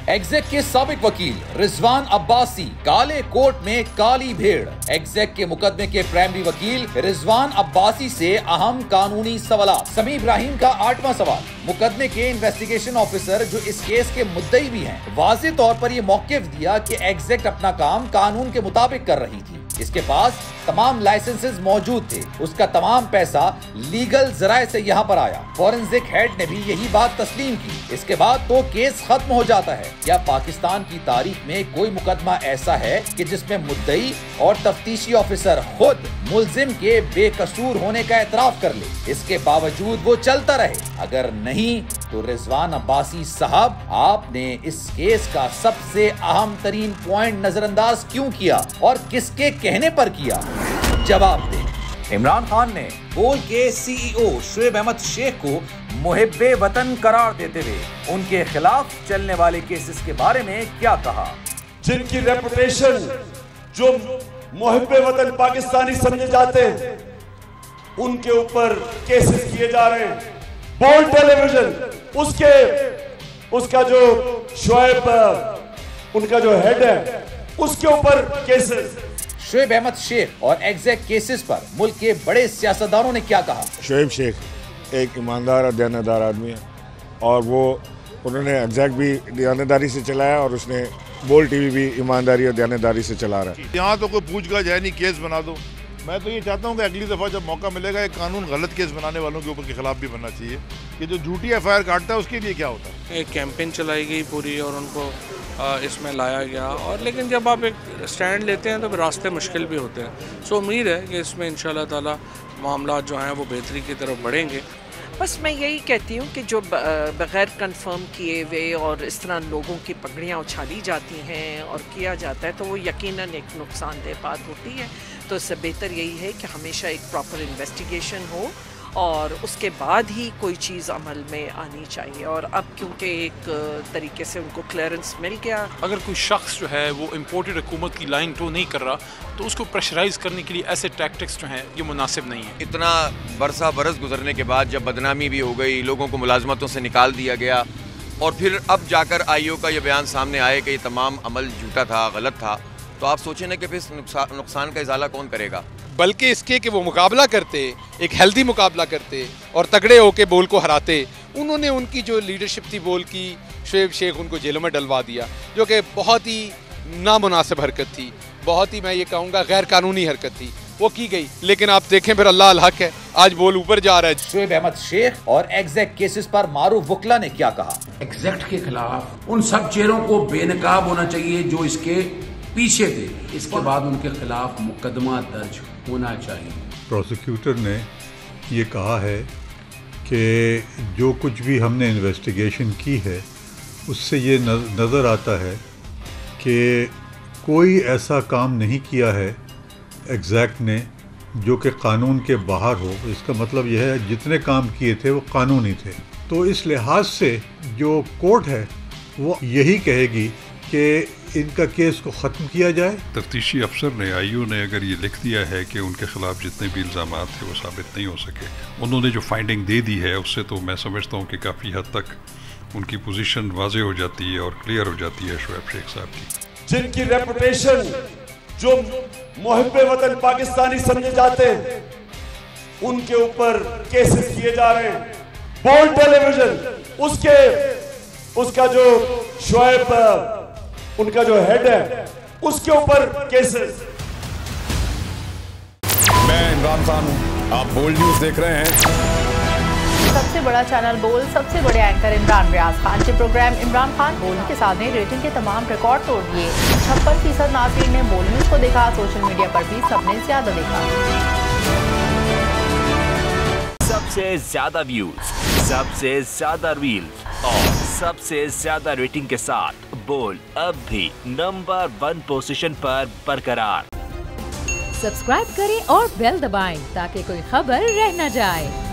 एग्जेक के साबिक वकील रिजवान अब्बासी काले कोर्ट में काली भेड़। एग्जेक के मुकदमे के प्राइमरी वकील रिजवान अब्बासी से अहम कानूनी सवाल। समी इब्राहिम का 8वां सवाल। मुकदमे के इन्वेस्टिगेशन ऑफिसर जो इस केस के मुद्दई भी हैं, वाज़ेह तौर पर ये मौक़िफ़ दिया कि एग्जेक अपना काम कानून के मुताबिक कर रही थी। इसके पास तमाम लाइसेंसेस मौजूद थे, उसका तमाम पैसा लीगल जराए से यहाँ पर आया। फॉरेंसिक हेड ने भी यही बात तस्लीम की। इसके बाद तो केस खत्म हो जाता है। क्या पाकिस्तान की तारीख में कोई मुकदमा ऐसा है कि जिसमें मुद्दई और तफ्तीशी ऑफिसर खुद मुल्जिम के बेकसूर होने का एतराफ कर ले, इसके बावजूद वो चलता रहे? अगर नहीं तो रिजवान अब्बासी साहब, आपने इस केस का सबसे अहम तरीन पॉइंट नजरअंदाज क्यों किया और किसके कहने पर किया? जवाब दें। इमरान खान ने बोल के सीईओ शुएब अहमद शेख को मुहिब्बे वतन करार देते हुए उनके खिलाफ चलने वाले केसेस के बारे में क्या कहा? जिनकी रेपुटेशन जो मुहिब्बे वतन पाकिस्तानी समझे जाते हैं, उनके ऊपर केसेस किए जा रहे हैं। बोल टेलीविजन उसका जो शुएब उनका जो हेड है, उसके ऊपर केसेस। शुएब अहमद शेख और एग्जेक केसेस पर मुल्क के बड़े सियासतदानों ने क्या कहा? शुएब शेख एक ईमानदार और दयानतदार आदमी है और उन्होंने एग्जेक भी दयानतदारी से चलाया और उसने बोल टीवी भी ईमानदारी और दयानतदारी से चला रहा है। यहाँ तो कोई पूछ गया जाए नहीं, केस बना दो। मैं तो ये चाहता हूँ कि अगली दफ़ा जब मौका मिलेगा एक कानून गलत केस बनाने वालों के ऊपर के खिलाफ भी बनना चाहिए कि जो झूठी एफआईआर काटता है उसके लिए क्या होता है। एक कैंपेन चलाई गई पूरी और उनको इसमें लाया गया, और लेकिन जब आप एक स्टैंड लेते हैं तो फिर रास्ते मुश्किल भी होते हैं। सो उम्मीद है कि इसमें इंशाल्लाह ताला मामला जो हैं वो बेहतरी की तरफ बढ़ेंगे। बस मैं यही कहती हूँ कि जो बग़ैर कंफर्म किए हुए और इस तरह लोगों की पगड़ियाँ उछाली जाती हैं और किया जाता है तो वो यकीनन एक नुकसानदेह बात होती है। तो इससे बेहतर यही है कि हमेशा एक प्रॉपर इन्वेस्टिगेशन हो और उसके बाद ही कोई चीज़ अमल में आनी चाहिए। और अब क्योंकि एक तरीके से उनको क्लियरेंस मिल गया, अगर कोई शख्स जो है वो इम्पोर्टेड हुकूमत की लाइन टो नहीं कर रहा तो उसको प्रेशराइज करने के लिए ऐसे टैक्टिक्स जो हैं ये मुनासिब नहीं है। इतना बरस गुजरने के बाद जब बदनामी भी हो गई, लोगों को मुलाजमतों से निकाल दिया गया और फिर अब जाकर आईओ का ये बयान सामने आए कि ये तमाम अमल झूठा था, गलत था, तो आप सोचें ना कि फिर नुकसान का इजाला कौन करेगा? बल्कि इसके कि वो मुकाबला करते, एक हेल्दी मुकाबला करते और तगड़े होके बोल को हराते। उन्होंने उनकी जो लीडरशिप थी बोल की, शुएब शेख उनको जेलों में डलवा दिया, जो कि बहुत ही नामुनासिब हरकत थी, बहुत ही मैं ये कहूँगा गैर कानूनी हरकत थी, वो की गई। लेकिन आप देखें फिर अल्लाह अल हक है, आज बोल ऊपर जा रहा है। शुएब अहमद शेख और एग्जेक केसेस पर मारूफ वकला ने क्या कहा? एग्जेक्ट के खिलाफ उन सब चेहरों को बेनकाब होना चाहिए जो इसके पीछे थे। इसके बाद उनके खिलाफ मुकदमा दर्ज होना चाहिए। प्रोसिक्यूटर ने ये कहा है कि जो कुछ भी हमने इन्वेस्टिगेशन की है उससे ये नज़र आता है कि कोई ऐसा काम नहीं किया है एग्जैक्ट ने जो कि कानून के बाहर हो। इसका मतलब यह है जितने काम किए थे वो कानूनी थे। तो इस लिहाज से जो कोर्ट है वो यही कहेगी कि इनका केस को ख़त्म किया जाए। तफ्तीशी अफसर ने, आईओ ने अगर ये लिख दिया है कि उनके खिलाफ जितने भी इल्ज़ामात थे वो साबित नहीं हो सके, उन्होंने जो फाइंडिंग दे दी है उससे तो मैं समझता हूँ कि काफ़ी हद तक उनकी पोजीशन वाज़ेह हो जाती है और क्लियर हो जाती है शुएब शेख साहब की। जिनकी रेपुटेशन जो मुहिब्बे वतन पाकिस्तानी समझे जाते हैं, उनके ऊपर केसेस किए जा रहे हैं। बोल टेलीविजन उसका जो शुएब उनका जो हेड है, उसके ऊपर केसेस। मैं इमरान खान हूं, आप बोल्ड न्यूज देख रहे हैं। सबसे बड़ा चैनल बोल, सबसे बड़े एंकर इमरान रियाज खान के प्रोग्राम इमरान खान बोल के साथ में रेटिंग के तमाम रिकॉर्ड तोड़ दिए। 56% नाज़रीन ने बोल न्यूज को देखा। सोशल मीडिया पर भी सबने ज्यादा देखा। सबसे ज्यादा व्यूज, सबसे ज्यादा रील्स और सबसे ज्यादा रेटिंग के साथ बोल अब भी नंबर 1 पोजीशन पर बरकरार। सब्सक्राइब करें और बेल दबाएं ताकि कोई खबर रह न जाए।